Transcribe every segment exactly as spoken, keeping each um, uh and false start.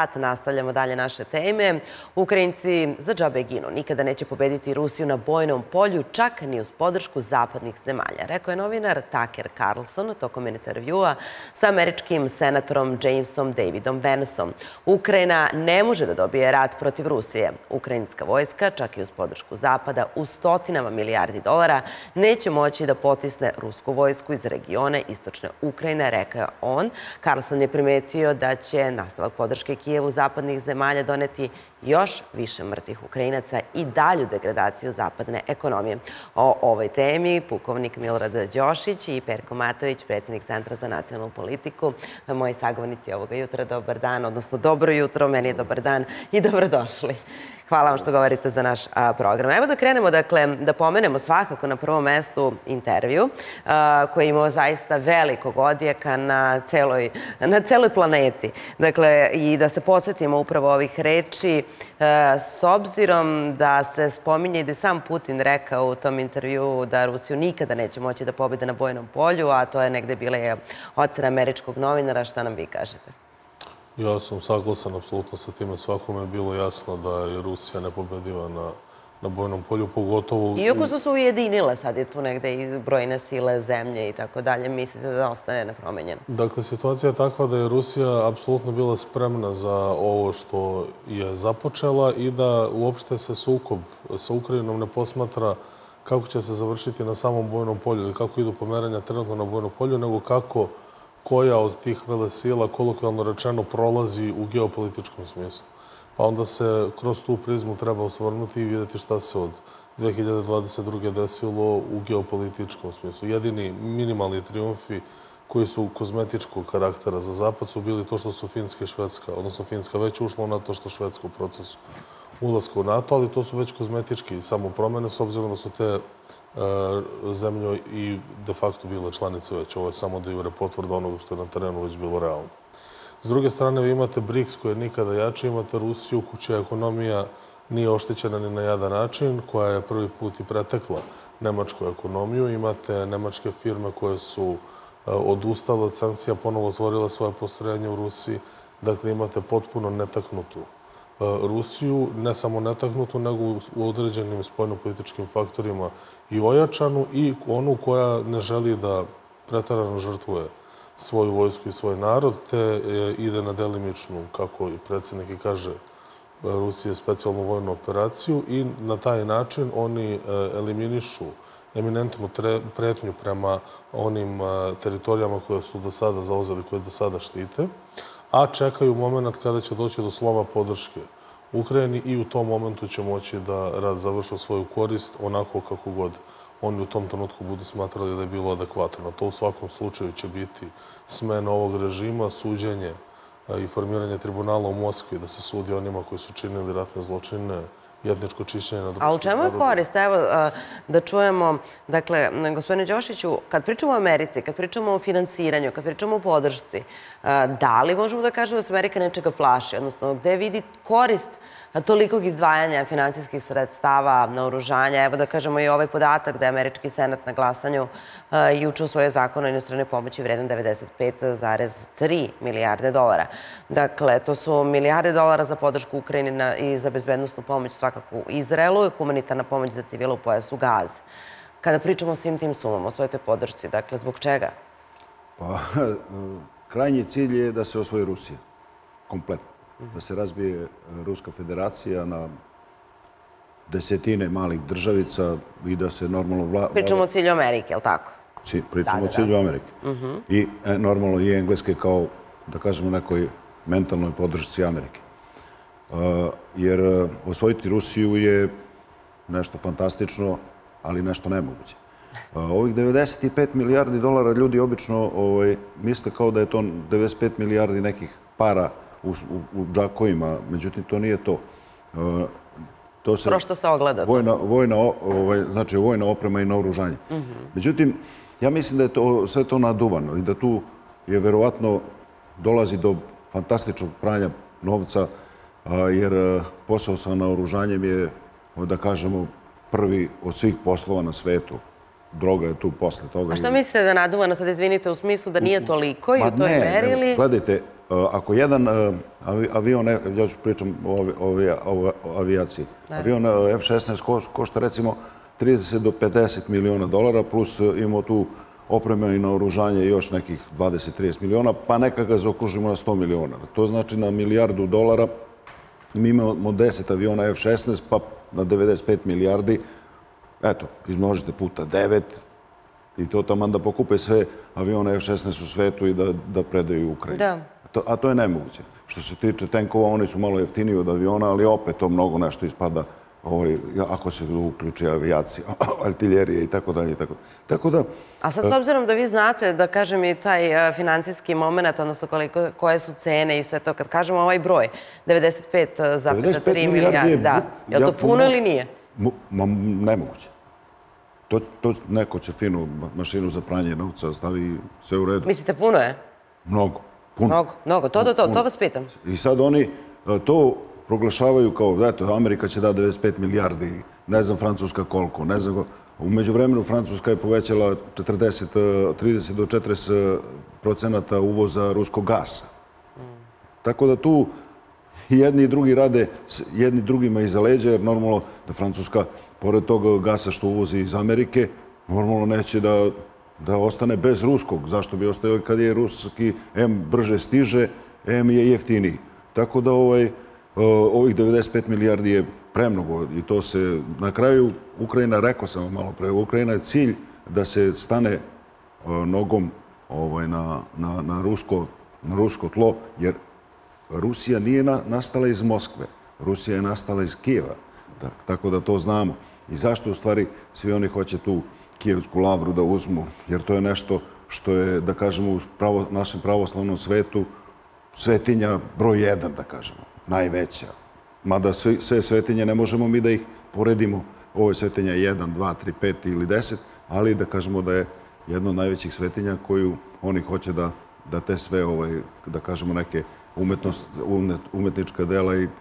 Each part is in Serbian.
Nastavljamo dalje naše teme. Ukrajinci za džabe ginu. Nikada neće pobediti Rusiju na bojnom polju, čak ni uz podršku zapadnih zemalja, rekao je novinar Tucker Carlson tokom intervjua sa američkim senatorom Jamesom Davidom Vanceom. Ukrajina ne može da dobije rat protiv Rusije. Ukrajinska vojska, čak i uz podršku Zapada, u stotinama milijardi dolara, neće moći da potisne rusku vojsku iz regione istočne Ukrajine, rekao je on. Carlson je primetio da će nastavak podrške Kijevu zapadnih zemalja doneti još više mrtvih Ukrajinaca i dalju degradaciju zapadne ekonomije. O ovoj temi pukovnik Milorad Đošić i Perko Matović, predsjednik Centra za nacionalnu politiku, moji sagovornici ovoga jutra. Dobar dan, odnosno dobro jutro, meni je dobar dan i dobrodošli. Hvala vam što govorite za naš program. Evo da krenemo, dakle, da pomenemo svakako na prvom mestu intervju koji je imao zaista velikog odjeka na celoj, na celoj planeti. Dakle, i da se podsjetimo upravo ovih reči, s obzirom da se spominje i da je sam Putin rekao u tom intervju da Rusiju nikada neće moći da pobede na bojnom polju, a to je negde bila ocena američkog novinara. Šta nam vi kažete? Ja sam saglasan apsolutno sa time. Svakome je bilo jasno da je Rusija nepobediva na, na bojnom polju, pogotovo... Iako su se ujedinile, sad je tu negde i brojne sile zemlje i tako dalje, mislite da ostane nepromenjeno? Dakle, situacija je takva da je Rusija apsolutno bila spremna za ovo što je započela i da uopšte se sukob sa Ukrajinom ne posmatra kako će se završiti na samom bojnom polju ili kako idu pomeranja trenutno na bojnom polju, nego kako koja od tih velesila, kolokvijalno rečeno, prolazi u geopolitičkom smislu. Pa onda se kroz tu prizmu treba osvrnuti i vidjeti šta se od dve hiljade dvadeset druge desilo u geopolitičkom smislu. Jedini minimalni triumfi koji su kozmetičkog karaktera za Zapad su bili to što su Finska i Švedska, odnosno Finska već ušla u NATO, što Švedska u procesu ulaska u NATO, ali to su već kozmetički samo promene, s obzirom da su te zemlje i de facto bile članice već. Ovo je samo da jure potvrda onoga što je na terenu već bilo realno. S druge strane, vi imate BRICS koji je nikada jači, imate Rusiju čija ekonomija nije oštećena ni na jedan način, koja je prvi put i pretekla nemačku ekonomiju. Imate nemačke firme koje su odustale od sankcija, ponovo otvorile svoje postrojenje u Rusiji. Dakle, imate potpuno netaknutu Rusiju, ne samo netaknutu, nego u određenim spoljno-političkim faktorima i ojačanu i onu koja ne želi da preterano žrtvuje svoju vojsku i svoj narod, te ide na delimičnu, kako i predsjednik i kaže, Rusije specijalnu vojnu operaciju i na taj način oni eliminišu eminentnu pretnju prema onim teritorijama koje su do sada zauzeli, koje do sada štite, a čekaju moment kada će doći do sloma podrške Ukrajini i u tom momentu će moći da rad završi u svoju korist onako kako god oni u tom trenutku budu smatrali da je bilo adekvatno. To u svakom slučaju će biti smena ovog režima, suđenje i formiranje tribunala u Moskvi da se sudi onima koji su činili ratne zločine, etničko čišćenje nad ruskim narodom. A u čemu je korist? Evo, da čujemo, dakle, gospodine Đošiću, kad pričamo o Americi, kad pričamo o finansiranju, kad pričamo o podršci, da li možemo da kažemo da se Amerika nečega plaši? Odnosno, gde vidi korist tolikog izdvajanja finansijskih sredstava na oružanje? Evo da kažemo i ovaj podatak da je američki senat na glasanju juče usvojio zakon o inostranoj pomoći vredan devedeset pet zarez tri milijarde dolara. Dakle, to su milijarde dolara za podršku Ukrajini i za bezbednosnu pomoć svakako u Izraelu i humanitarna pomoć za civile u pojasu Gaze. Kada pričamo o svim tim sumama, o svojoj toj podršci, dakle, zbog čega? Pa, krajnji cilj je da se osvoji Rusija, kompletno. Da se razbije Ruska federacija na desetine malih državica i da se normalno vlada... Pričamo o cilju Amerike, je li tako? Pričamo o cilju Amerike. I normalno i Engleske kao, da kažemo, nekoj mentalnoj podršci Amerike. Jer osvojiti Rusiju je nešto fantastično, ali nešto nemoguće. Ovih devedeset pet milijardi dolara ljudi obično misle kao da je to devedeset pet milijardi nekih para u džakovima, međutim, to nije to. Prošto se ogleda to. Znači, vojna oprema i naoružanje. Međutim, ja mislim da je sve to naduvano i da tu je verovatno dolazi do fantastičnog pranja novca, jer posao sa naoružanjem je, da kažemo, prvi od svih poslova na svetu. Droga je tu posle toga. A šta mislite da naduvano, sad izvinite, u smislu da nije toliko i u toj meri ili... Gledajte, ako jedan avion, ja ću pričam o avijaciji, avion F šesnaest košta recimo trideset do pedeset miliona dolara, plus imamo tu opremljeno i naoružanje još nekih dvadeset do trideset miliona, pa neka ga zaokružimo na sto miliona. To znači na milijardu dolara mi imamo deset aviona F šesnaest, pa na devedeset pet milijardi, eto, izmnožite puta devet i to tamo da pokupe sve avione F šesnaest u svetu i da predaju Ukrajini. A to je nemoguće. Što se tiče tenkova, oni su malo jeftiniji od aviona, ali opet to mnogo nešto ispada ako se uključi avijacija, artiljerija i tako dalje. Tako da... A sad, s obzirom da vi znate, da kažem i taj financijski moment, odnosno koje su cene i sve to, kad kažemo ovaj broj, devedeset pet zarez tri milijarde, da, je li to puno ili nije? Nemoguće. To neko će finu mašinu za pranje novca stavi sve u redu. Mislite, puno je? Mnogo. Mnogo, mnogo. To, to, to, to vas pitam. I sad oni to proglašavaju kao, eto, Amerika će da devedeset pet milijardi, ne znam Francuska koliko, ne znam. Umeđu vremenu Francuska je povećala trideset do četrdeset procenata uvoza ruskog gasa. Tako da tu jedni i drugi rade jedni drugima iza leđa, jer normalno da Francuska, pored tog gasa što uvozi iz Amerike, normalno neće da da ostane bez ruskog. Zašto bi ostao kad je ruski M brže stiže, M je jeftiniji. Tako da ovih devedeset pet milijardi je premnogo i to se na kraju Ukrajina, rekao sam vam malo pre, Ukrajina je cilj da se stane nogom na rusko tlo, jer Rusija nije nastala iz Moskve. Rusija je nastala iz Kijeva. Tako da to znamo. I zašto u stvari svi oni hoće tu Kijevsku lavru da uzmu, jer to je nešto što je, da kažemo, u našem pravoslavnom svetu svetinja broj jedan, da kažemo, najveća. Mada sve svetinje ne možemo mi da ih poredimo. Ovo je svetinja jedan, dva, tri, pet ili deset, ali da kažemo da je jedna od najvećih svetinja koju oni hoće da te sve, da kažemo, neke umetnička dela i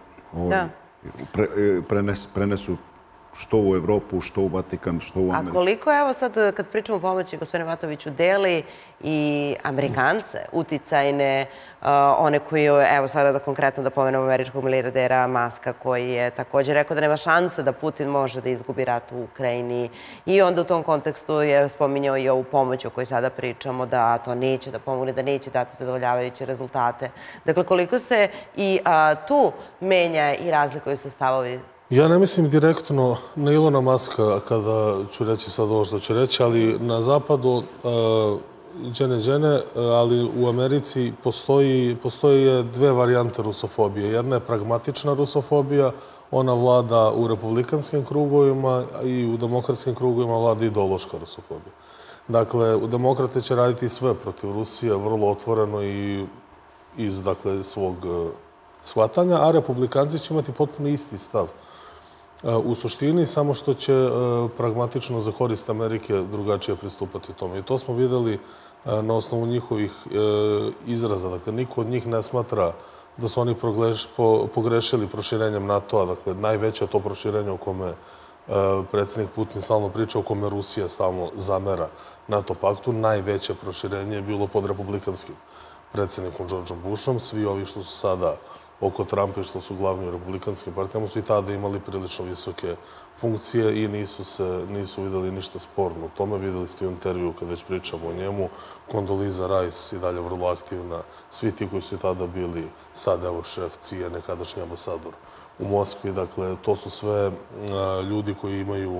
prenesu što u Evropu, što u Vatikan, što u Ameriku. A koliko, evo sad kad pričamo o pomoći, gospodine Matoviću, deli i Amerikance, uticajne, one koji, evo sada da konkretno da pomenemo američkog milijardera Maska, koji je također rekao da nema šanse da Putin može da izgubi rat u Ukrajini i onda u tom kontekstu je spominjao i ovu pomoć o kojoj sada pričamo, da to neće da pomogne, da neće dati zadovoljavajuće rezultate. Dakle, koliko se i tu menja i razlikuju se stavovi? Ja ne mislim direktno na Ilona Maska kada ću reći sad ovo što ću reći, ali na zapadu džene džene, ali u Americi postoji dve varijante rusofobije. Jedna je pragmatična rusofobija, ona vlada u republikanskim krugovima i u demokratskim krugovima vlada ideološka rusofobija. Dakle, demokrate će raditi sve protiv Rusije, vrlo otvoreno i iz svog shvatanja, a republikanci će imati potpuno isti stav. U suštini, samo što će pragmatično za korist Amerike drugačije pristupati tome. I to smo videli na osnovu njihovih izraza. Dakle, niko od njih ne smatra da su oni pogrešili proširenjem NATO-a. Dakle, najveće je to proširenje o kome predsjednik Putin stalno priča, o kome Rusija stalno zamera NATO paktu. Najveće proširenje je bilo pod republikanskim predsjednikom Georgeom Bushom. Svi ovi što su sada oko Trumpa i što su glavni u republikanskim partijama su i tada imali prilično visoke funkcije i nisu videli ništa sporno u tome. Videli ste u intervju kad već pričamo o njemu. Condoleezza Rice i dalje vrlo aktivna. Svi ti koji su i tada bili sad evo šef C I A, nekadašnji ambasador u Moskvi. Dakle, to su sve ljudi koji imaju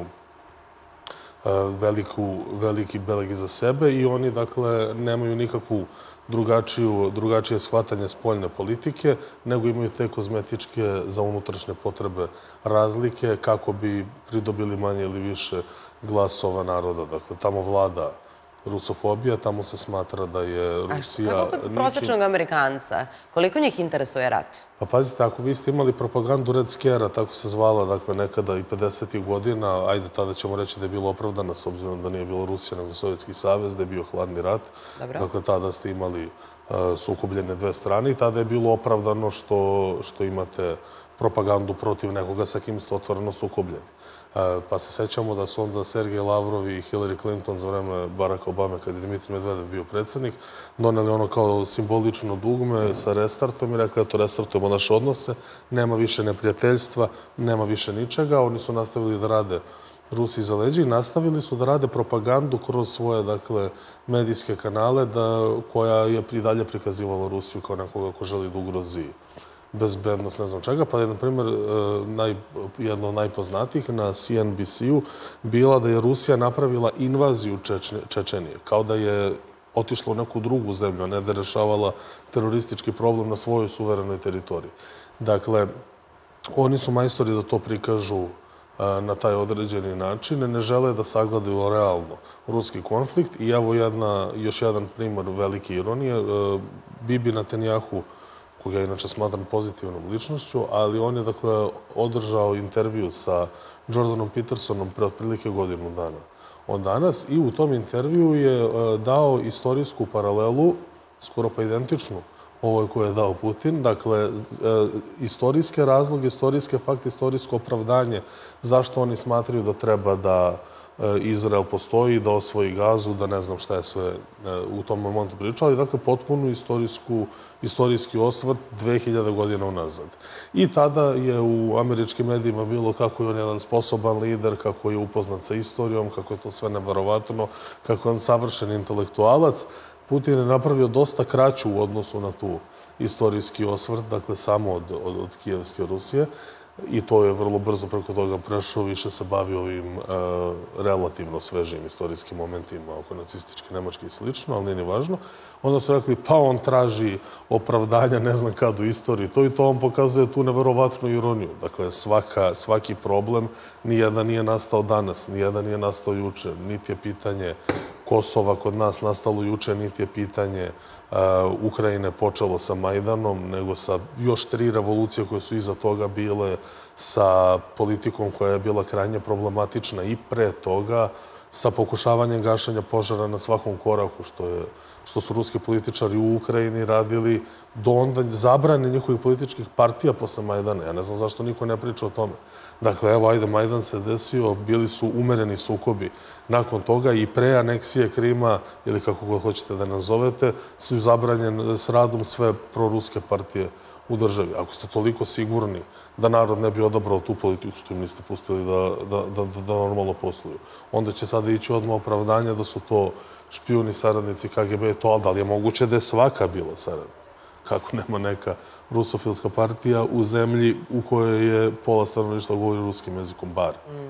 veliki beleg iza sebe i oni, dakle, nemaju nikakvu drugačije shvatanje spoljne politike, nego imaju te kozmetičke za unutrašnje potrebe razlike kako bi pridobili manje ili više glasova naroda. Dakle, tamo vlada rusofobija, tamo se smatra da je Rusija... A kako kod prosječnog Amerikanca? Koliko njih interesuje rat? Pa pazite, ako vi ste imali propagandu Red Scare-a, tako se zvala, dakle, nekada i pedesetih godina, ajde, tada ćemo reći da je bilo opravdana, s obzirom da nije bilo Rusija, nego Sovjetski savez, da je bio hladni rat. Dakle, tada ste imali sukobljene dve strane i tada je bilo opravdano što imate propagandu protiv nekoga sa kim ste otvoreno sukobljeni. Pa se sećamo da su onda Sergej Lavrov i Hillary Clinton za vreme Baracka Obame, kad je Dimitrij Medvedev bio predsjednik, doneli ono kao simbolično dugme sa restartom i rekli da to restartujemo naše odnose, nema više neprijateljstva, nema više ničega. Oni su nastavili da rade Rusiji za leđa i nastavili su da rade propagandu kroz svoje, dakle, medijske kanale koja je i dalje prikazivala Rusiju kao nekoga ko želi da ugrozi bezbednost, ne znam čega. Pa je, na primjer, jedno od najpoznatijih na C N B C-u bila da je Rusija napravila invaziju Čečenije, kao da je otišla u neku drugu zemlju, a ne da je rešavala teroristički problem na svojoj suverenoj teritoriji. Dakle, oni su majstori da to prikažu na taj određeni način, ne žele da sagledaju realno ruski konflikt. I evo još jedan primjer velike ironije. Bibi Netanjahu, koga ja inače smatram pozitivnom ličnošću, ali on je, dakle, održao intervju sa Jordanom Petersonom pre otprilike godinu dana od danas i u tom intervju je dao istorijsku paralelu, skoro pa identičnu ovoj koju je dao Putin. Dakle, istorijske razloge, istorijske fakte, istorijsko opravdanje zašto oni smatraju da treba da Izrael postoji, da osvoji Gazu, da ne znam šta je sve u tom momentu pričao, ali dakle potpuno istorijski osvrt dve hiljade godina unazad. I tada je u američkim medijima bilo kako je on jedan sposoban lider, kako je upoznat sa istorijom, kako je to sve neverovatno, kako je on savršen intelektualac. Putin je napravio dosta kraću u odnosu na tu istorijski osvrt, dakle samo od Kijevske Rusije. I to je vrlo brzo preko toga prešao, više se bavi ovim relativno svežim istorijskim momentima oko nacističke Nemačke i slično, ali nije ni važno. Onda su rekli, pa on traži opravdanja, ne znam kad u istoriji. To i to on pokazuje tu neverovatnu ironiju. Dakle, svaki problem nijedan nije nastao danas, nijedan nije nastao juče. Niti je pitanje Kosova kod nas nastalo juče, niti je pitanje Ukrajine počelo sa Majdanom, nego sa još tri revolucije koje su iza toga bile, sa politikom koja je bila krajnje problematična i pre toga, sa pokušavanjem gašenja požara na svakom koraku, što su ruski političari u Ukrajini radili, do onda zabrane njihovih političkih partija posle Majdana. Ja ne znam zašto niko ne priča o tome. Dakle, evo, ajde, Majdan se desio, bili su umereni sukobi. Nakon toga i pre aneksije Krima, ili kako god hoćete da nazovete, su zabranjene s radom sve proruske partije u državi. Ako ste toliko sigurni da narod ne bi odabrao tu politiku što im niste pustili da normalno posluju, onda će sada ići odmah opravdanje da su to špijuni, saradnici K G B, to, da li je moguće da je svaka bila saradnica? Kako nema neka rusofilska partija u zemlji u kojoj je pola stanovništva govori ruskim jezikom, bar.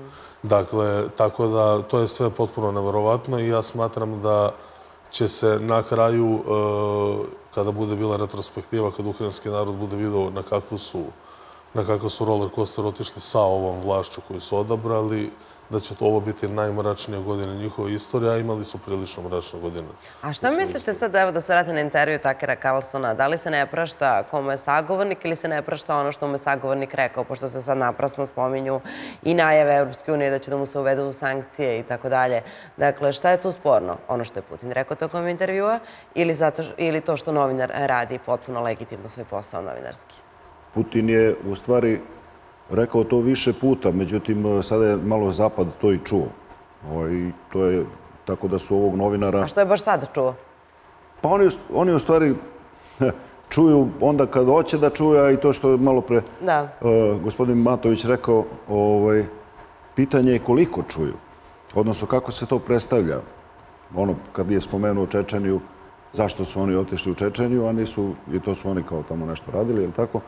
Dakle, tako da to je sve potpuno neverovatno i ja smatram da će se na kraju, kada bude bila retrospektiva, kada ukrajinski narod bude vidio na kakvu su na kakav su roller coaster otišli sa ovom vlašću koju su odabrali, da će to ovo biti najmračnije godine njihove istorije, a imali su prilično mračne godine. A šta mislite sad, evo da se vrati na intervju Takera Carlsona, da li se ne prašta komu je sagovornik ili se ne prašta ono što mu je sagovornik rekao, pošto se sad naprasno spominju i najave Evropske unije da će da mu se uvedu sankcije i tako dalje. Dakle, šta je tu sporno? Ono što je Putin rekao tokom intervjua ili to što novinar radi potpuno legitimno svoj posao novinarski? Putin je u stvari rekao to više puta, međutim, sada je malo Zapad to i čuo. I to je tako da su ovog novinara... A što je baš sada čuo? Pa oni u stvari čuju onda kad hoće da čuju, a i to što je malo pre gospodin Matović rekao, pitanje je koliko čuju, odnosno kako se to predstavlja. Ono, kad je spomenuo Čečeniju, zašto su oni otišli u Čečeniju, a nisu, i to su oni kao tamo nešto radili, je li tako?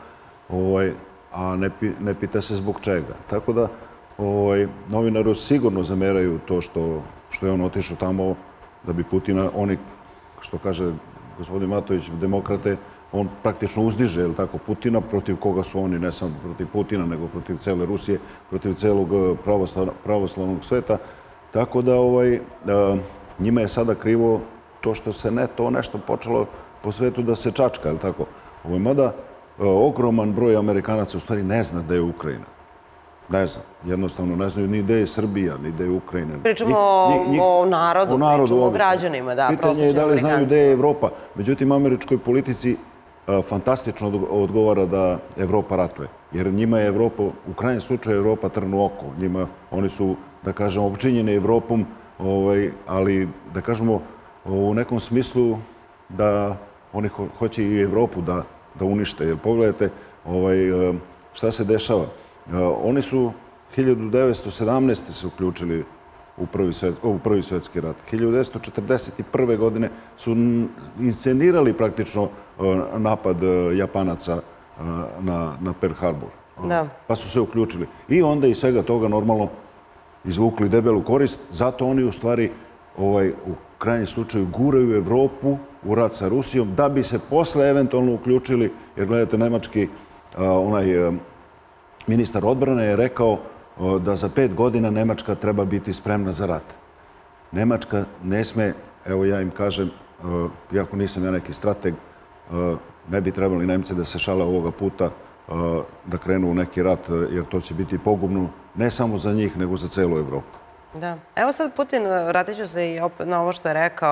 A ne pita se zbog čega. Tako da novinaru sigurno zameraju to što je on otišao tamo da bi Putina, oni, što kaže gospodin Matović, demokrate, on praktično uzdiže, je li tako, Putina, protiv koga su oni, ne samo protiv Putina, nego protiv cele Rusije, protiv celog pravoslavnog sveta. Tako da njima je sada krivo to što se ne to nešto počelo po svetu da se čačka, je li tako? Mada ogroman broj Amerikanaca u stvari ne zna da je Ukrajina. Ne zna. Jednostavno ne znaju ni da je Srbija, ni da je Ukrajina. Pričamo o narodu, pričamo o građanima. Pitanje je da li znaju da je Evropa. Međutim, američkoj politici fantastično odgovara da Evropa ratuje. Jer njima je Evropa, u krajnjem slučaju Evropa trn u oko. Njima, oni su, da kažemo, opčinjeni Evropom, ali, da kažemo, u nekom smislu da oni hoće i Evropu da unište. Jer pogledajte šta se dešava. Oni su hiljadu devetsto sedamnaeste. se uključili u Prvi svjetski rat. hiljadu devetsto četrdeset prve. godine su inscenirali praktično napad Japanaca na Pearl Harbor. Pa su se uključili. I onda iz svega toga normalno izvukli debelu korist. Zato oni u stvari u krajnjem slučaju guraju Evropu u rat sa Rusijom da bi se posle eventualno uključili, jer gledajte, nemački onaj ministar odbrane je rekao da za pet godina Nemačka treba biti spremna za rat. Nemačka ne sme, evo ja im kažem, iako nisam ja neki strateg, ne bi trebali Nemci da se šale ovoga puta da krenu u neki rat, jer to će biti pogubno ne samo za njih, nego za celu Evropu. Da. Evo sad Putin, vratit ću se i opet na ovo što je rekao,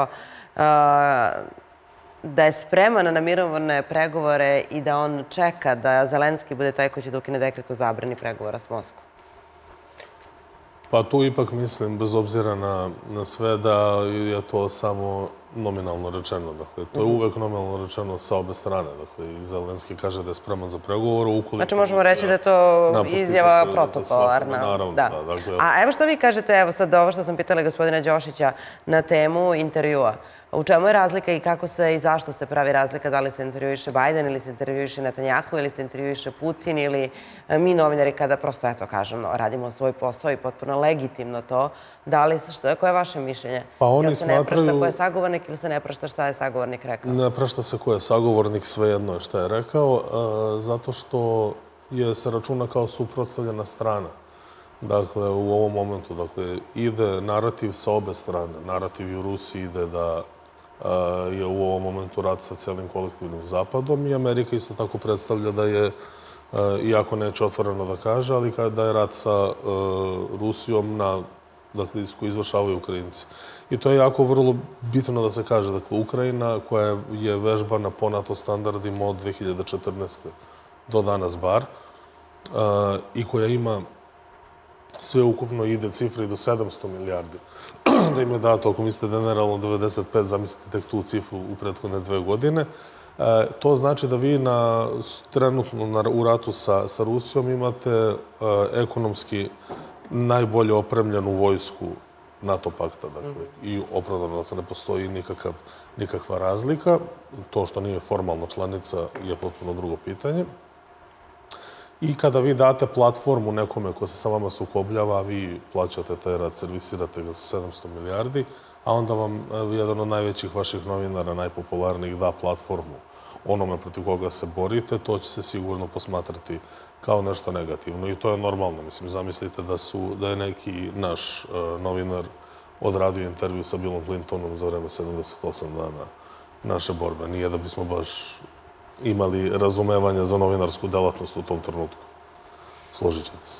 da je spreman na mirovne pregovore i da on čeka da Zelenski bude taj koji će da ukine dekret o zabrani pregovora s Moskvom. Pa tu ipak mislim, bez obzira na sve, da je to samo nominalno rečeno. Dakle, to je uvek nominalno rečeno sa obe strane. Dakle, i Zelenski kaže da je spreman za pregovor. Znači, možemo reći da je to izjava protokolarna. Naravno, da. A evo što vi kažete, evo sad ovo što sam pitala gospodina Đošića na temu intervjua. U čemu je razlika i kako se i zašto se pravi razlika? Da li se intervjuiše Bajden ili se intervjuiše Netanjahu ili se intervjuiše Putin ili mi novinari kada prosto, eto kažem, radimo svoj posao i potpuno legitimno to. Da li se, što je, koje je vaše mišljenje? Pa oni smatraju... Jel se ne prašta ko je sagovornik ili se ne prašta šta je sagovornik rekao? Ne prašta se ko je sagovornik, svejedno je šta je rekao, zato što je se računa kao suprotstavljena strana. Dakle, u ovom momentu, dakle, ide narativ sa obe strane. Narativ i u Rusiji ide da je u ovom momentu rat sa celim kolektivnim zapadom i Amerika isto tako predstavlja da je, iako neće otvoreno da kaže, ali da je rat sa Rusijom na, dakle, koju izvršavaju Ukrajinci. I to je jako vrlo bitno da se kaže. Dakle, Ukrajina koja je vežbana po NATO standardima od dve hiljade četrnaeste. do danas bar i koja ima sve ukupno ide cifre do sedamsto milijardi. Da im je dato, ako mislite da je nerealno devedeset pet, zamislite tek tu cifru u prethodne dve godine. To znači da vi trenutno u ratu sa Rusijom imate ekonomski najbolje opremljenu vojsku NATO pakta. I opravdano da to ne postoji nikakva razlika. To što nije formalno članica je potpuno drugo pitanje. I kada vi date platformu nekome ko se sa vama sukobljava, vi plaćate taj rad, servisirate ga sa sedamsto milijardi, a onda vam jedan od najvećih vaših novinara, najpopularnijih, da platformu onome protiv koga se borite, to će se sigurno posmatrati kao nešto negativno. I to je normalno. Mislim, zamislite da je neki naš novinar odradio intervju sa Billom Clintonom za vreme sedamdeset osam dana naše borbe. Nije da bismo baš imali razumevanja za novinarsku delatnost u tom trenutku. Složit ćete se.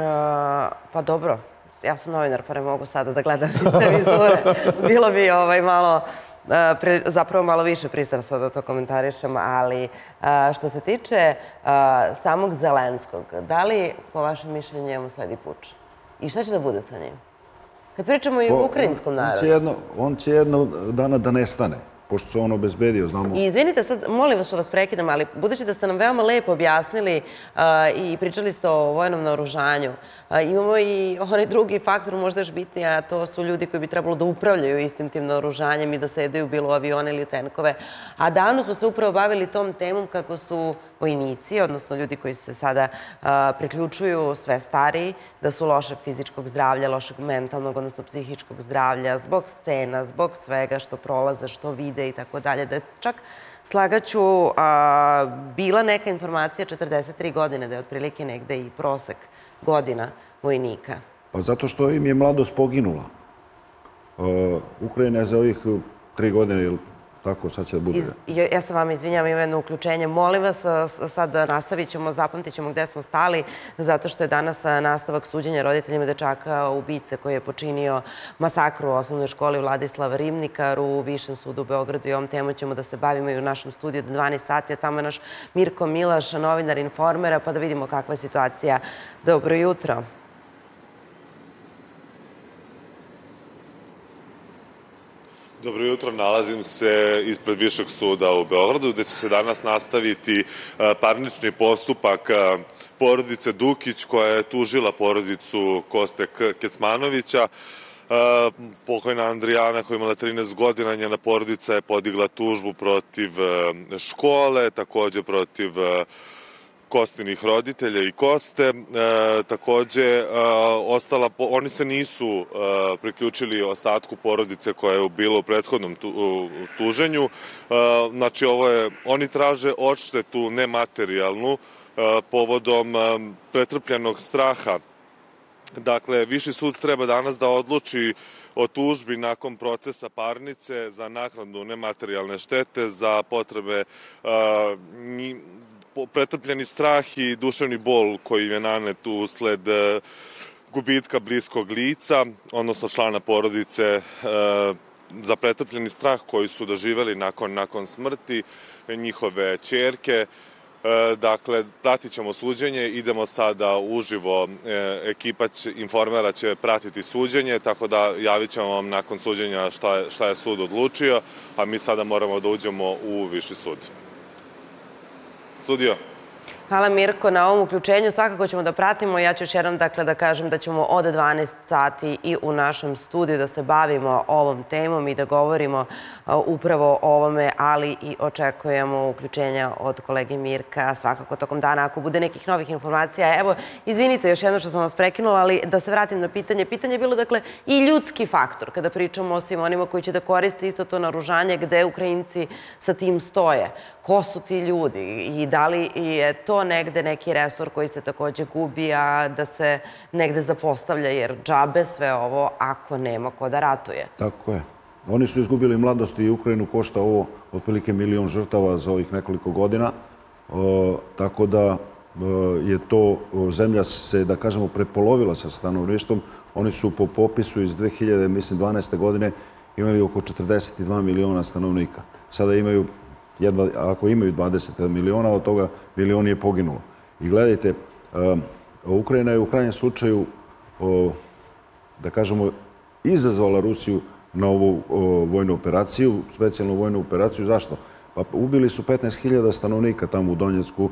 Pa dobro. Ja sam novinar, pa ne mogu sada da gledam iz televizore. Bilo bi malo, zapravo malo više pristrasno da to komentarišem, ali što se tiče samog Zelenskog, da li, po vašem mišljenju, njemu sledi puč? I šta će da bude sa njim? Kad pričamo i o ukrajinskom narodu. On će jednog dana da nestane, pošto se on obezbedio, znamo... I izvinite, sad, molim vas što vas prekidam, ali budući da ste nam veoma lepo objasnili i pričali ste o vojnom naoružanju, imamo i onaj drugi faktor, možda još bitniji, a to su ljudi koji bi trebalo da upravljaju istim tim naoružanjem i da sedaju bilo u avione ili u tenkove. A davno smo se upravo bavili tom temom kako su vojnici, odnosno ljudi koji se sada priključuju sve stariji, da su lošeg fizičkog zdravlja, lošeg mentalnog, odnosno psihičkog zdravlja, zbog scena, zbog svega što prolaze, što vide i tako dalje. Da je čak, slagaću, bila neka informacija četrdeset tri godine, da je otprilike negde i prosek godina vojnika. Pa zato što im je mladost poginula. Ukrajina je za ovih tri godine, tako sad će da bude. Ja se vama izvinjam, imam jedno uključenje. Molim vas, sad nastavit ćemo, zapamtit ćemo gde smo stali, zato što je danas nastavak suđenja roditeljima dečaka ubice koji je počinio masakru u osnovnoj školi Vladislav Ribnikar u Višem sudu u Beogradu i ovom temom ćemo da se bavimo i u našem studiju do dvanaest sati, a tamo je naš Mirko Milaš, novinar Informera, pa da vidimo kakva je situacija. Dobro jutro. Dobro jutro, nalazim se ispred Višeg suda u Beogradu, gde će se danas nastaviti parnični postupak porodice Dukić, koja je tužila porodicu Koste Kecmanovića. Pokojna Andrijana, koja je imala trinaest godina, njena porodica je podigla tužbu protiv škole, takođe protiv Kostinih roditelja i Koste. Takođe, oni se nisu priključili ostatku porodice koja je bila u prethodnom tuženju. Znači, oni traže odštetu nematerijalnu povodom pretrpljenog straha. Dakle, Viši sud treba danas da odluči o tužbi nakon procesa parnice za naknadu nematerijalne štete za potrebe pretrpljeni strah i duševni bol koji je nanet usled gubitka bliskog lica, odnosno člana porodice, za pretrpljeni strah koji su doživeli nakon smrti njihove ćerke. Dakle, pratit ćemo suđenje, idemo sada uživo, ekipa Informera će pratiti suđenje, tako da javit ćemo vam nakon suđenja šta je sud odlučio, a mi sada moramo da uđemo u Viši sud. Studio. Hvala Mirko na ovom uključenju. Svakako ćemo da pratimo. Ja ću još jednom dakle da kažem da ćemo od dvanaest sati i u našem studiju da se bavimo ovom temom i da govorimo upravo o ovome, ali i očekujemo uključenja od kolege Mirka svakako tokom dana. Ako bude nekih novih informacija, evo, izvinite još jedno što sam vas prekinula, ali da se vratim na pitanje. Pitanje je bilo dakle i ljudski faktor kada pričamo o svim onima koji će da koriste isto to naoružanje, gde Ukrajinci sa tim stoje. Ko su ti ljudi i da li je to negde neki resor koji se takođe gubi, a da se negde zapostavlja, jer džabe sve ovo ako nema ko da ratuje. Tako je. Oni su izgubili mladost i Ukrajinu košta ovo otprilike milion žrtava za ovih nekoliko godina, tako da je to, zemlja se, da kažemo, prepolovila sa stanovništvom. Oni su po popisu iz dve hiljade dvanaeste godine imali oko četrdeset dva miliona stanovnika. Sada imaju jedva, ako imaju dvadeset miliona, od toga milion je poginulo. I gledajte, Ukrajina je u krajnjem slučaju, da kažemo, izazvala Rusiju na ovu vojnu operaciju, specijalnu vojnu operaciju. Zašto? Pa ubili su petnaest hiljada stanovnika tamo u Donjecku,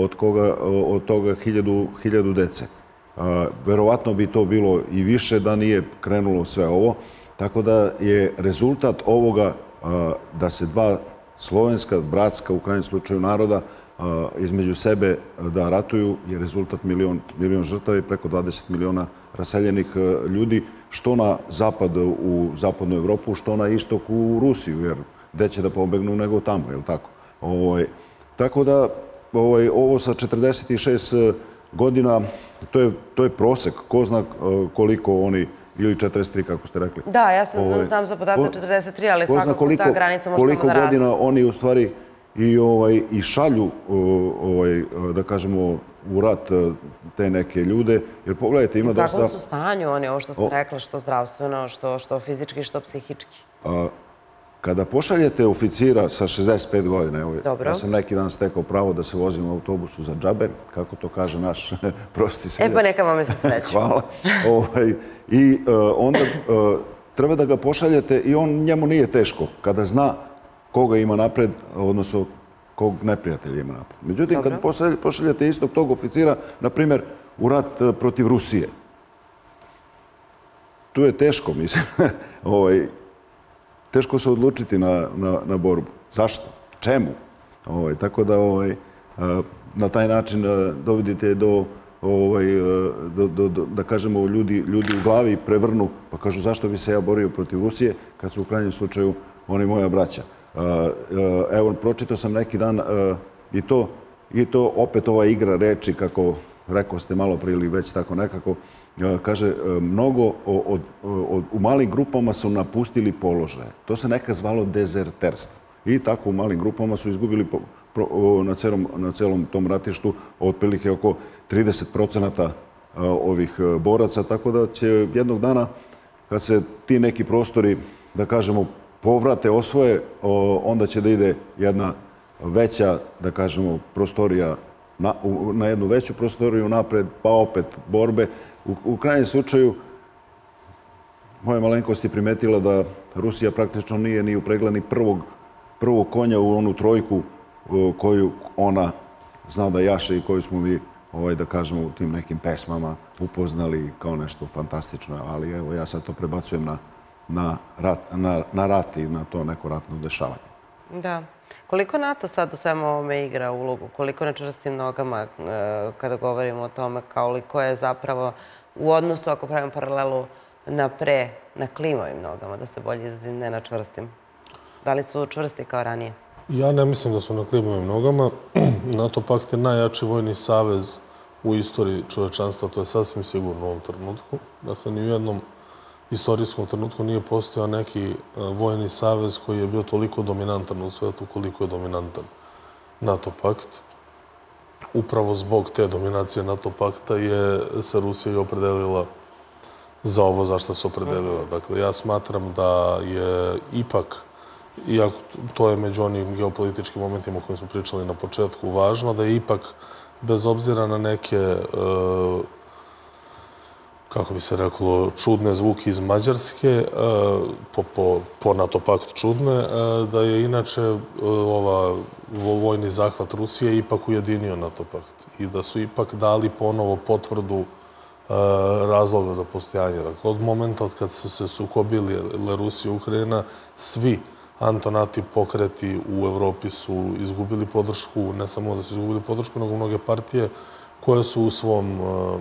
od toga hiljadu dece. Verovatno bi to bilo i više da nije krenulo sve ovo. Tako da je rezultat ovoga da se dva slovenska, bratska, u krajnjem slučaju naroda, između sebe da ratuju, je rezultat milion žrtava i preko dvadeset miliona raseljenih ljudi, što na zapad u zapadnu Evropu, što na istok u Rusiju, jer gde će da pobegnu nego tamo, je li tako? Tako da ovo sa četrdeset šest godina, to je prosek, ko zna koliko oni, ili četrdeset tri, kako ste rekli. Da, ja sam znam za podatak četrdeset tri, ali svakako ta granica može samo da raste. Koliko godina oni u stvari i šalju, da kažemo, u rat te neke ljude, jer pogledajte, ima dosta... U kakvom su stanju oni, ovo što sam rekla, što zdravstveno, što fizički, što psihički? Kada pošaljete oficira sa šezdeset pet godina, evo, ja sam neki dan stekao pravo da se vozim u autobusu za džabe, kako to kaže naš prosti seljak. E pa neka vam je sa srećom. Hvala. I onda treba da ga pošaljete i on, njemu nije teško kada zna koga ima napred, odnosno kog neprijatelja ima napred. Međutim, kad pošaljete istog tog oficira, na primjer, u rat protiv Rusije, tu je teško, mislim. Teško se odlučiti na borbu. Zašto? Čemu? Tako da na taj način dovodite do, da kažemo, ljudi u glavi prevrnu, pa kažu zašto bi se ja borio protiv Rusije kad su u krajnjem slučaju oni moja braća. Evo, pročitao sam neki dan i to opet ova igra reči, kako rekao ste malo prije ili već tako nekako, kaže, mnogo u malim grupama su napustili položaje. To se nekad zvalo dezerterstvo. i tako u malim grupama su izgubili na celom tom ratištu otprilike oko trideset procenata ovih boraca, tako da će jednog dana, kad se ti neki prostori, da kažemo, povrate, osvoje, onda će da ide jedna veća, da kažemo, prostorija, na jednu veću prostoriju napred, pa opet borbe. U krajnjem slučaju, moja malenkost je primetila da Rusija praktično nije ni upregla ni prvog konja u onu trojku koju ona zna da jaše i koju smo mi, da kažemo, u tim nekim pesmama upoznali kao nešto fantastično. Ali evo, ja sad to prebacujem na rat i na to neko ratno dešavanje. Da. Koliko NATO sad u svemu ovome igra ulogu? Koliko na čvrstim nogama kada govorimo o tome, koliko je zapravo u odnosu, ako pravim paralelu, na pre, na klimavim nogama, da se bolje izrazim, ne na čvrstim? Da li su čvrsti kao ranije? Ja ne mislim da su na klimavim nogama. NATO pakt je najjači vojni savez u istoriji čovečanstva, to je sasvim sigurno u ovom trenutku. Dakle, ni u jednom istorijskom trenutku nije postojao neki vojni savez koji je bio toliko dominantan u svetu koliko je dominantan NATO pakt. Upravo zbog te dominacije NATO pakta je se Rusija i opredelila za ovo za što se opredelila. Dakle, ja smatram da je ipak, iako to je među onim geopolitičkim momentima o kojim smo pričali na početku, važno da je ipak, bez obzira na neke, kako bi se reklo, čudne zvuke iz Mađarske, po NATO paktu čudne, da je inače vojni zahvat Rusije ipak ujedinio NATO pakt i da su ipak dali ponovo potvrdu razloga za postojanje. Dakle, od momenta od kad su se sukobili Rusija i Ukrajina, svi antonati pokreti u Evropi su izgubili podršku, ne samo da su izgubili podršku, nego mnoge partije koje su u svom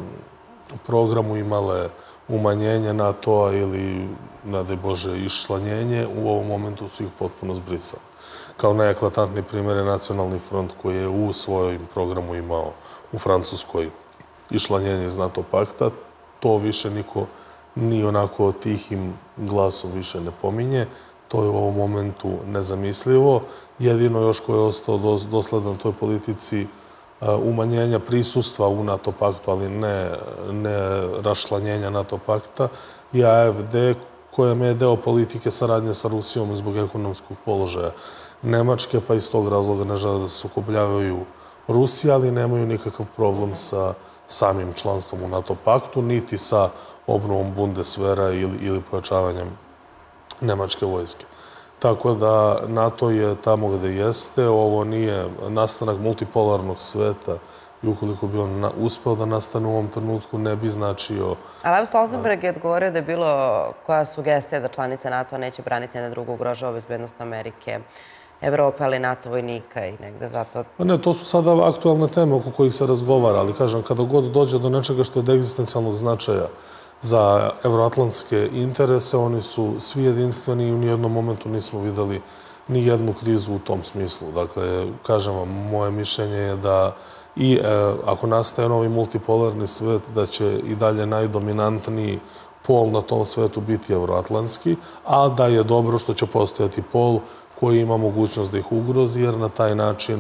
programu imale umanjenje NATO-a ili, ne daj Bože, iščlanjenje, u ovom momentu su ih potpuno zbrisali. Kao najeklatantni primjer je Nacionalni front koji je u svojom programu imao u Francuskoj iščlanjenje iz NATO pakta. To više niko ni onako tihim glasom više ne pominje. To je u ovom momentu nezamislivo. Jedino još ko je ostao dosledan toj politici umanjenja prisustva u NATO paktu, ali ne raščlanjenja NATO pakta, i A F D, kojem je deo politike saradnje sa Rusijom zbog ekonomskog položaja Nemačke, pa iz tog razloga ne žele da se sukobljavaju Rusija, ali nemaju nikakav problem sa samim članstvom u NATO paktu, niti sa obnovom Bundeswehra ili pojačavanjem nemačke vojske. Tako da NATO je tamo gde jeste, ovo nije nastanak multipolarnog sveta i ukoliko bi on uspeo da nastane u ovom trenutku, ne bi značio... Ali evo Stoltenberg je odgovorio da je bilo koja sugestija da članice NATO neće braniti jedna drugu, ugrožava bezbednost Amerike, Evrope, ali NATO vojnika i negde zato... Ne, to su sada aktualne teme oko kojih se razgovara, ali kažem, kada god dođe do nečega što je od egzistencijalnog značaja za evroatlantske interese, oni su svi jedinstveni i u nijednom momentu nismo videli ni jednu krizu u tom smislu. Dakle, kažem vam, moje mišljenje je da i ako nastaje novi multipolarni svet, da će i dalje najdominantniji pol na tom svetu biti evroatlantski, a da je dobro što će postojati pol koji ima mogućnost da ih ugrozi, jer na taj način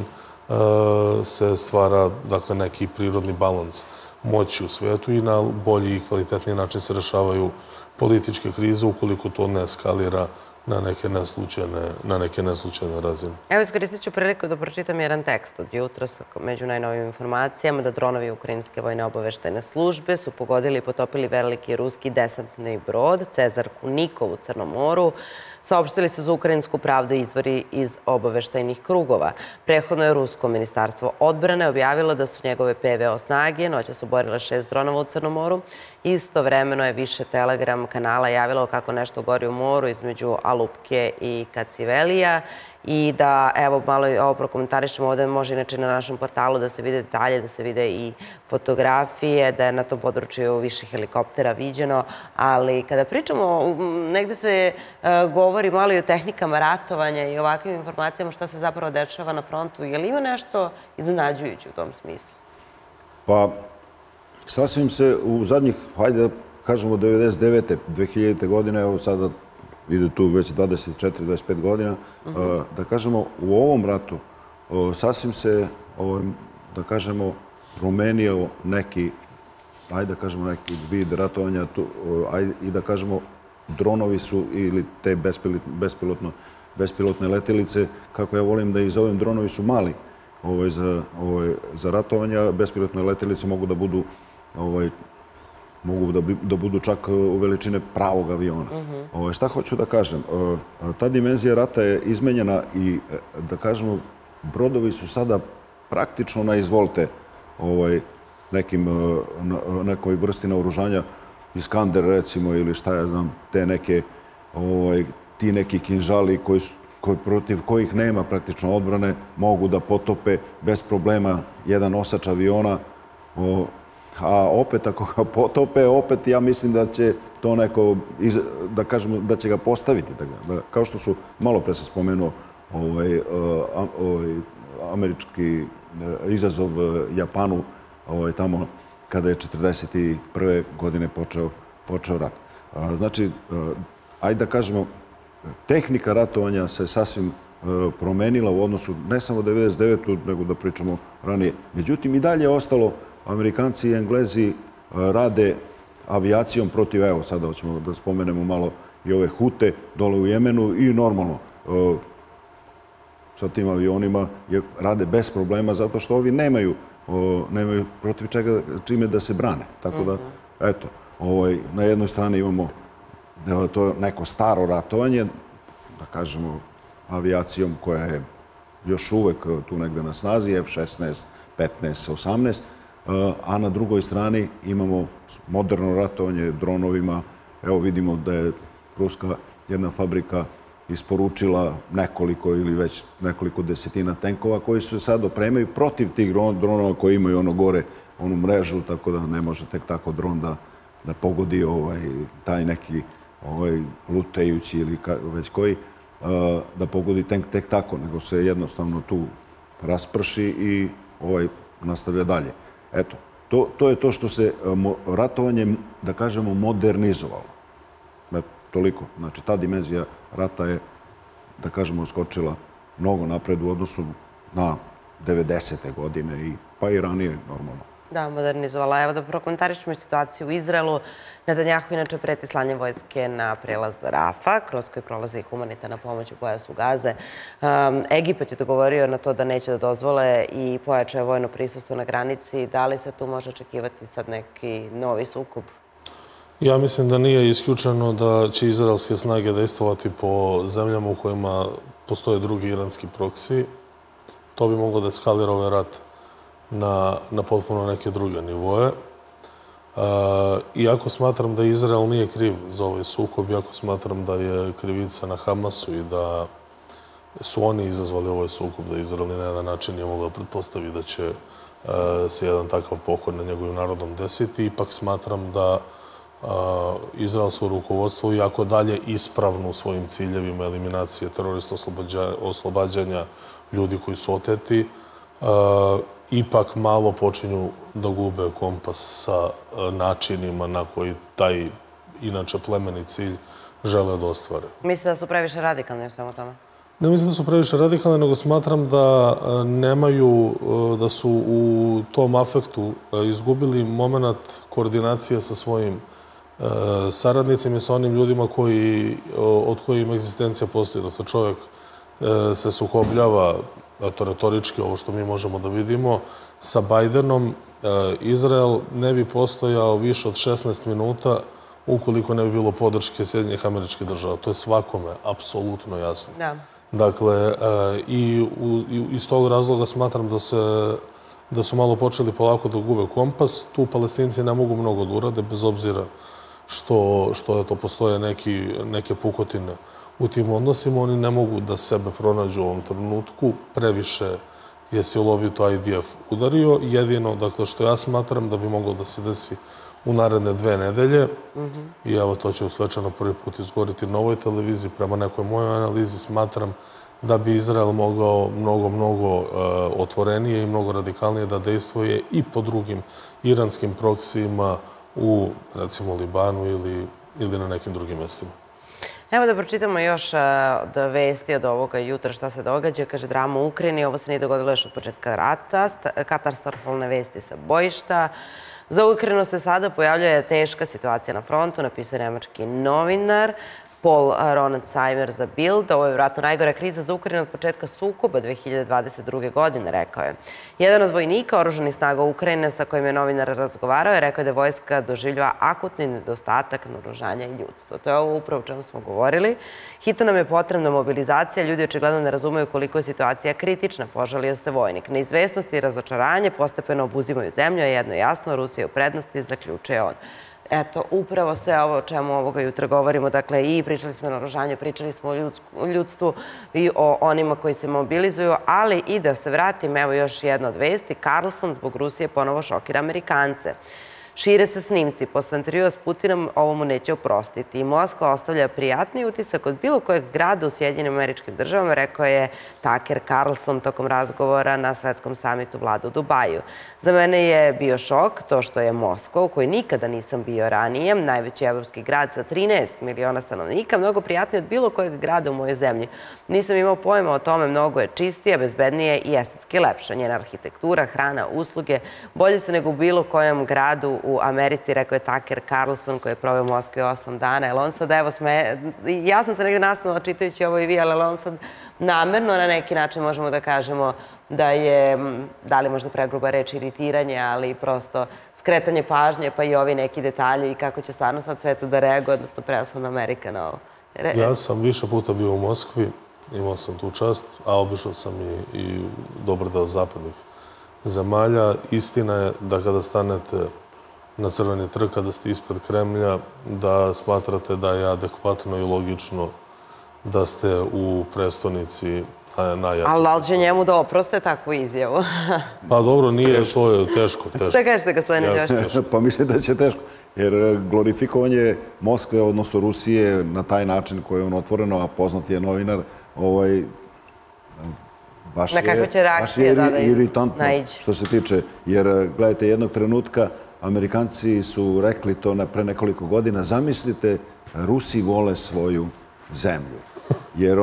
se stvara neki prirodni balans moći u svetu i na bolji i kvalitetniji način se rešavaju političke krize ukoliko to ne eskalira na neke neslučajne razine. Evo, iskoristit ću priliku da pročitam jedan tekst od jutra među najnovim informacijama da dronovi Ukrajinske vojne obaveštajne službe su pogodili i potopili veliki ruski desantni brod Cezar Kunikov u Crnom moru. Saopštili su za ukrajinsku pravdu izvori iz obaveštajnih krugova. Prethodno je Rusko ministarstvo odbrane objavilo da su njegove P V O snage noćas oborile šest dronova u Crnom moru. Istovremeno je više Telegram kanala javilo kako nešto gori u moru između Alupke i Kacivelija i da, evo, malo ovo prokomentarišemo, ovde može inače na našem portalu da se vide detalje, da se vide i fotografije, da je na tom području više helikoptera viđeno, ali kada pričamo, negde se govori malo i o tehnikama ratovanja i ovakvim informacijama šta se zapravo dešava na frontu. Je li ima nešto iznenađujuće u tom smislu? Pa, sasvim se u zadnjih, hajde da kažemo, devedeset devete. dve hiljadite. godine, evo sada ide tu već dvadeset četiri do dvadeset pet godina, da kažemo, u ovom ratu sasvim se, da kažemo, promenio neki, ajde da kažemo, neki vid ratovanja i da kažemo, dronovi su ili te bespilotne letelice, kako ja volim da ih zovem, dronovi su mali za ratovanja, bespilotne letelice mogu da budu mogu da budu čak u veličine pravog aviona. Šta hoću da kažem? Ta dimenzija rata je izmenjena i, da kažemo, brodovi su sada praktično na izvolte nekoj vrsti naoružanja, Iskander, recimo, ili šta ja znam, te neke, ti neki kinžali protiv kojih nema praktično odbrane, mogu da potope bez problema jedan nosač aviona, a opet ako ga potope, opet ja mislim da će to neko, da kažemo, da će ga postaviti. Kao što su, malo pre sam spomenuo, američki izazov Japanu tamo kada je četrdeset prve godine počeo rat. Znači, ajde da kažemo, tehnika ratovanja se sasvim promenila u odnosu ne samo devedeset devetu nego da pričamo ranije. Međutim, i dalje je ostalo, Amerikanci i Englezi rade avijacijom protiv, evo sada ćemo da spomenemo malo i ove Hute dole u Jemenu i normalno sa tim avionima rade bez problema zato što ovi nemaju nemaju protiv čega čime da se brane. Tako da, eto, na jednoj strani imamo to neko staro ratovanje, da kažemo, avijacijom koja je još uvek tu negde na snazi, F šesnaest, petnaest, osamnaest, a na drugoj strani imamo moderno ratovanje dronovima. Evo vidimo da je ruska jedna fabrika isporučila nekoliko ili već nekoliko desetina tenkova koji se sad opremaju protiv tih dronova koji imaju ono gore, onu mrežu, tako da ne može tek tako dron da pogodi taj neki lutajući ili već koji, da pogodi tek tako, nego se jednostavno tu rasprši i nastavlja dalje. Eto, to je to što se ratovanjem, da kažemo, modernizovalo. Toliko. Znači, ta dimenzija rata je, da kažemo, skočila mnogo napred u odnosu na devedesete godine, pa i ranije, normalno. Da, modernizovala. Evo da prokomentarišemo situaciju u Izraelu. Netanjahu inače preti slanjem vojske na prelaz Rafa, kroz koji prolazi humanitarna pomoć u pojasu Gaze. Egipat je dogovorio na to da neće da dozvole i pojačaje vojno prisustvo na granici. Da li se tu može očekivati sad neki novi sukob? Ja mislim da nije isključeno da će izraelske snage dejstvovati po zemljama u kojima postoje drugi iranski proksi. To bi moglo da eskalira ovaj rat na potpuno neke druge nivoje. Iako smatram da Izrael nije kriv za ovaj sukob, iako smatram da je krivica na Hamasu i da su oni izazvali ovaj sukob, da Izrael ni na jedan način nije mogao pretpostaviti da će se jedan takav pohod na njegovim narodom desiti, ipak smatram da izraelsko rukovodstvo, iako dalje ispravno u svojim ciljevima eliminacije terorista, oslobađanja ljudi koji su oteti, ipak malo počinju da gube kompas sa načinima na koji taj, inače, plemeni cilj žele da ostvare. Mislite da su previše radikalni u svemu tome? Ne mislim da su previše radikalni, nego smatram da nemaju, da su u tom afektu izgubili moment koordinacije sa svojim saradnicima i sa onim ljudima od kojim egzistencija postoji. Dakle, čovjek se sukobljava, eto, retorički, ovo što mi možemo da vidimo, sa Bajdenom. Izrael ne bi postojao više od šesnaest minuta ukoliko ne bi bilo podrške Sjedinjenih Američkih Država. To je svakome apsolutno jasno. Dakle, i iz tog razloga smatram da su malo počeli polako da gube kompas. Tu Palestinci ne mogu mnogo da urade, bez obzira što postoje neke pukotine u tim odnosima. Oni ne mogu da sebe pronađu u ovom trenutku. Previše je silovito I D F udario. Jedino, dakle, što ja smatram da bi moglo da se desi u naredne dve nedelje, i evo to će u svečano prvi put izgoriti na ovoj televiziji, prema nekoj mojoj analizi, smatram da bi Izrael mogao mnogo, mnogo otvorenije i mnogo radikalnije da dejstvuje i po drugim iranskim proksijima u, recimo, Libanu ili na nekim drugim mestima. Evo da pročitamo još od vesti od ovoga jutra šta se događa. Kaže, drama u Ukrajini. Ovo se nije dogodilo još od početka rata. Katastrofalne vesti sa bojišta. Za Ukrajinu se sada pojavljuje teška situacija na frontu, napisao nemački novinar Paul Ronsheimer za Bild. Ovo je vjerojatno najgora kriza za Ukrajinu od početka sukoba dve hiljade dvadeset druge. godine, rekao je. Jedan od vojnika oružanih snaga Ukrajine sa kojim je novinar razgovarao je rekao da je vojska doživljava akutni nedostatak naoružanja i ljudstva. To je ovo upravo o čemu smo govorili. Hitno nam je potrebna mobilizacija. Ljudi očigledno ne razumeju koliko je situacija kritična, požalio se vojnik. Neizvesnost i razočaranje postepeno obuzimaju zemlju, a jedno je jasno, Rusija je u prednosti, zaključuje on. Eto, upravo sve ovo o čemu ovoga jutra govorimo, dakle i pričali smo o naoružanju, pričali smo o ljudstvu i o onima koji se mobilizuju, ali i da se vratim, evo još jedna od vesti, Carlson zbog Rusije ponovo šokira Amerikance. Šire se snimci. Posle intervjua s Putinom ovo mu neće oprostiti. I Moskva ostavlja prijatni utisak od bilo kojeg grada u Sjedinjenim Američkim Državama, rekao je Tucker Carlson tokom razgovora na svetskom samitu vlada u Dubaju. Za mene je bio šok to što je Moskva, u kojoj nikada nisam bio ranije, najveći evropski grad sa trinaest miliona stanovnika, mnogo prijatniji od bilo kojeg grada u mojoj zemlji. Nisam imao pojma o tome, mnogo je čistije, bezbednije i estetski lepša. Njena arhitektura, hrana, usluge bolje su nego u bilo kojem gradu u Americi, rekao je Tucker Carlson koji je proveo u Moskvi osam dana. Jel on sad, evo sme, ja sam se negde nasmela čitajući ovo i vi, ali on sad namerno na neki način možemo da kažemo da je, da li možda pregruba reč, iritiranje, ali prosto skretanje pažnje, pa i ovi neki detalji i kako će stvarno sad sve to da reaguje, odnosno prevashodno Amerika na ovo. Ja sam više puta bio u Moskvi, imao sam tu čast, a obišao sam i, i dobar deo zapadnih zemalja. Istina je da kada stanete na Crveni trg, kada ste ispred Kremlja, da smatrate da je adekvatno i logično da ste u prestonici najjače. Ali da li će njemu da oproste takvu izjavu? Pa dobro, nije, to je teško. Šta kažete, gospodine Đošić? Pa mislim da će teško, jer glorifikovanje Moskve, odnosno Rusije, na taj način koji je on otvoreno, a poznat je novinar, ovaj, baš je iritantno što se tiče, jer gledajte, jednog trenutka Amerikanci su rekli to pre nekoliko godina, zamislite, Rusi vole svoju zemlju. Jer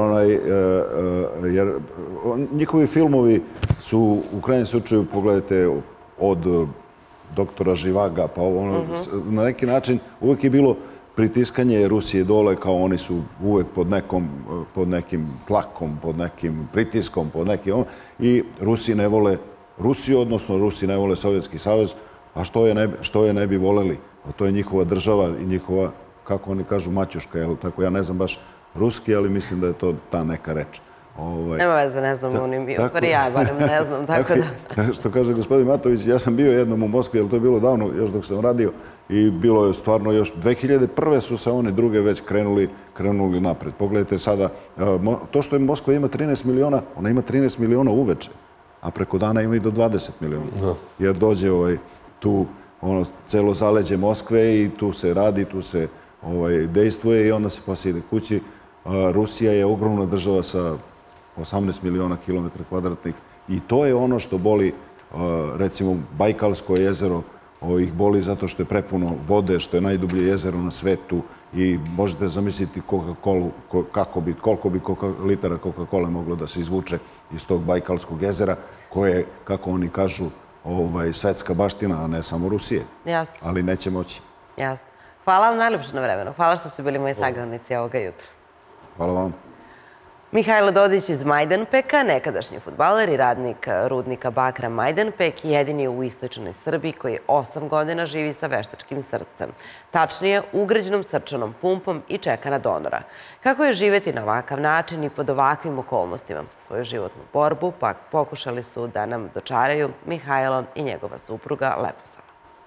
njihovi filmovi su, u krajnjem slučaju, pogledajte, od doktora Živaga, pa na neki način uvek je bilo pritiskanje Rusije dole, kao oni su uvek pod nekim tlakom, pod nekim pritiskom, pod nekim... I Rusi ne vole Rusiju, odnosno Rusi ne vole Sovjetski savez, a što je ne bi voleli? To je njihova država i njihova, kako oni kažu, maćuška, jel tako? Ja ne znam baš ruski, ali mislim da je to ta neka reč. Nema veze, ne znam, u stvari ja barem ne znam, tako da... Što kaže gospodin Matović, ja sam bio jednom u Moskvi, jer to je bilo davno, još dok sam radio, i bilo je stvarno još, dve hiljade prve su se one druge već krenuli napred. Pogledajte sada, to što je Moskva ima trinaest miliona, ona ima trinaest miliona uveče, a preko dana ima i do dvadeset miliona. Jer dođe tu celo zaleđe Moskve i tu se radi, tu se dejstvuje i onda se posle ide kući. Rusija je ogromna država sa osamnaest miliona kilometara kvadratnih i to je ono što boli, recimo, Bajkalsko jezero ih boli zato što je prepuno vode, što je najdublje jezero na svetu i možete zamisliti koliko bi litara Coca-Cola moglo da se izvuče iz tog Bajkalskog jezera, koje je, kako oni kažu, svetska baština, a ne samo Rusije. Jasno. Ali neće moći. Jasno. Hvala vam najljepše na vremenu. Hvala što ste bili moji sagovornici ovoga jutra. Hvala vam. Mihajlo Dodić iz Majdanpeka, nekadašnji fudbaler i radnik rudnika bakra Majdanpek, jedini u istočnoj Srbiji koji osam godina živi sa veštačkim srcem. Tačnije, ugrađenom srčanom pumpom i čeka na donora. Kako je živeti na ovakav način i pod ovakvim okolnostima? Svoju životnu borbu pak pokušali su da nam dočaraju Mihajlo i njegova supruga Leposava.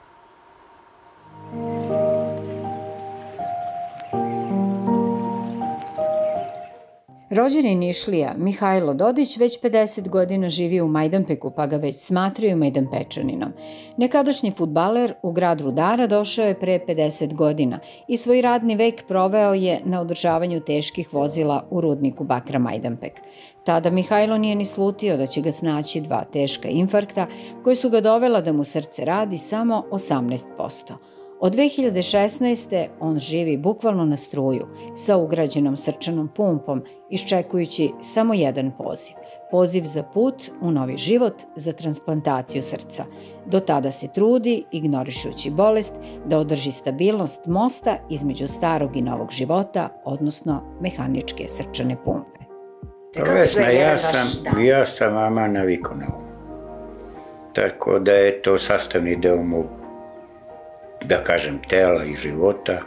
Rođeni Nišlija, Mihajlo Dodić već pedeset godina živi u Majdanpeku, pa ga već smatraju Majdanpečaninom. Nekadašnji fudbaler u grad rudara došao je pre pedeset godina i svoj radni vek proveo je na održavanju teških vozila u rudniku bakra Majdanpek. Tada Mihajlo nije ni slutio da će ga snaći dva teška infarkta koji su ga dovela da mu srce radi samo osamnaest posto. Od dve hiljade šesnaeste. on živi bukvalno na struju, sa ugrađenom srčanom pumpom, iščekujući samo jedan poziv. Poziv za put u novi život za transplantaciju srca. Do tada se trudi, ignorišući bolest, da održi stabilnost mosta između starog i novog života, odnosno mehaničke srčane pumpe. Vesna, ja sam, ja sam vama navikao na ovo. Tako da je to sastavni deo mog, da kažem, tela i života.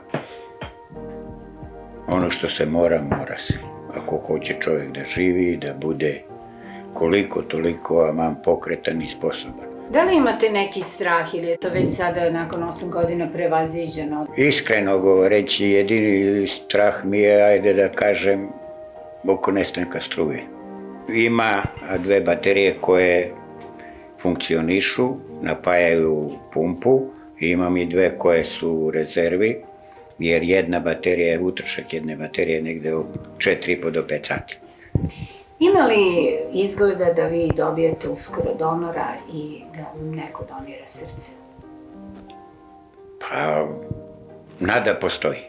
Ono što se mora, mora se. Ako hoće čovjek da živi, da bude koliko toliko, aman, pokretan i sposoban. Da li imate neki strah ili je to već sada nakon osam godina prevaziđeno? Iskreno govoreći, jedini strah mi je, ajde da kažem, oko nestanka struje. Ima dve baterije koje funkcionišu, napajaju pumpu, i imam i dve koje su u rezervi, jer jedna baterija je utrošak jedne baterije negde od četiri i po do pet sati. Ima li izgleda da vi dobijete uskoro donora i da vam neko donira srce? Pa, nada postoji.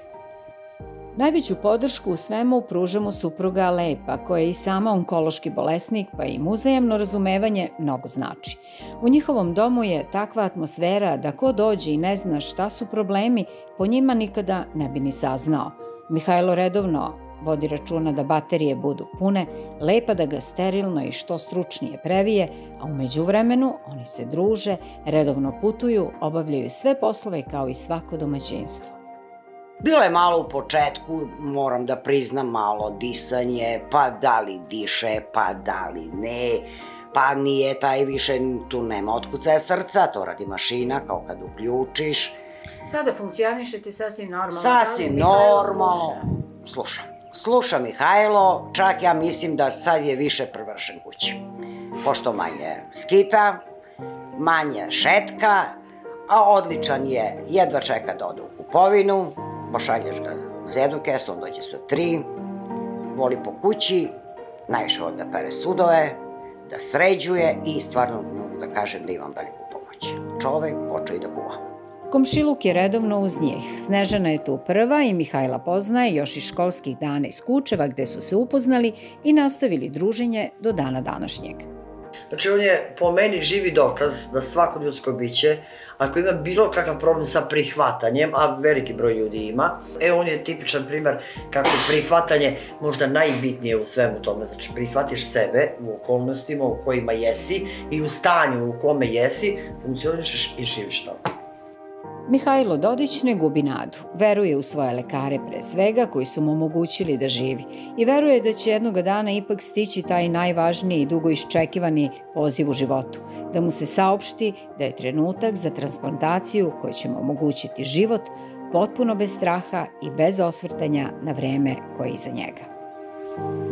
Najveću podršku u svemu pruža mu supruga Lepa, koja je i sama onkološki bolesnik, pa im uzajamno razumevanje mnogo znači. U njihovom domu je takva atmosfera da ko dođe i ne zna šta su problemi, po njima nikada ne bi ni saznao. Mihajlo redovno vodi računa da baterije budu pune, Lepa da ga sterilno i što stručnije previje, a u međuvremenu oni se druže, redovno putuju, obavljaju sve poslove kao i svako domaćinstvo. Bilo je malo u početku, moram da priznam, malo disanje, pa da li diše, pa da li ne, pa nije taj više, tu nema otkucaja srca, to radi mašina kao kad uključiš. Sada funkcionišete sasvim normalno. Sasvim normalno. Slušam. Sluša Mihajlo, čak ja mislim da sad je više prevršen kući. Pošto manje skita, manje šetka, a odličan je, jedva čeka da ode u kupovinu, pošalješ ga za jednu kesu, on dođe sa tri, voli po kući, najviše voli da pere sudove, da sređuje i stvarno, da kažem, da imam veliku pomoć. Čovek počeo i da kuva. Komšiluk je redovno uz njih. Snežana je tu prva i Mihajla poznaje još iz školskih dana iz Kučeva gde su se upoznali i nastavili druženje do dana današnjeg. Znači on je po meni živi dokaz da svako ljudsko biće, ako ima bilo kakav problem sa prihvatanjem, a veliki broj ljudi ima, e on je tipičan primer kako je prihvatanje možda najbitnije u svemu tome. Znači prihvatiš sebe u okolnostima u kojima jesi i u stanju u kome jesi, funkcionišeš i živiš tamo. Mihajlo Dodić ne gubi nadu. Veruje u svoje lekare pre svega koji su mu omogućili da živi i veruje da će jednog dana ipak stići taj najvažniji i dugo iščekivani poziv u životu, da mu se saopšti da je trenutak za transplantaciju koji će mu omogućiti život potpuno bez straha i bez osvrtanja na vreme koje je iza njega.